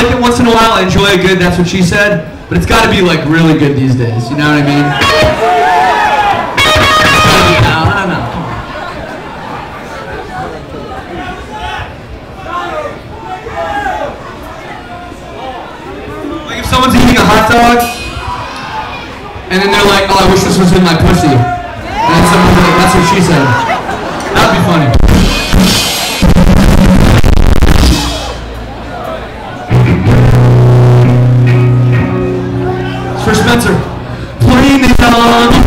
like it once in a while. I enjoy a good That's What She Said, but it's got to be like really good these days. You know what I mean? I don't know. Like if someone's eating a hot dog, and then they're like, "Oh, I wish this was in my pussy," and then someone's like, "That's what she said." That'd be funny. For Spencer, playing it on.